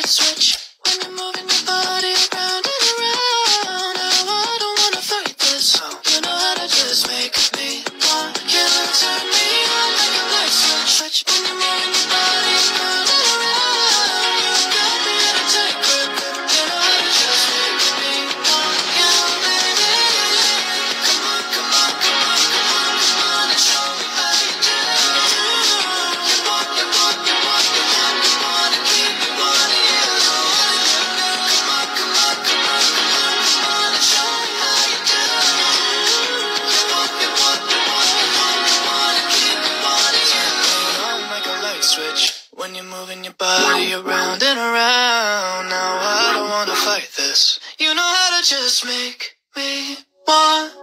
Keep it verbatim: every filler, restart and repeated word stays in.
switch when you're moving your body around and around. Now I don't wanna fight this. You know how to just make me want you to turn me on like a light switch. Switch when you're moving your body around and around. You got me in a tight grip. You know how to just make me want you, baby. Come on, come on, come on, come on, come on and show me how you do. You want, you want, you want, you want, you want to keep me wanting you. Come on, come on, come on, come on, come on and show me how you do. You want, you want, you want, you want, you want to keep me wanting you. On like a light switch when you're moving your body around and around. Now I don't wanna fight this. You know how to just make me want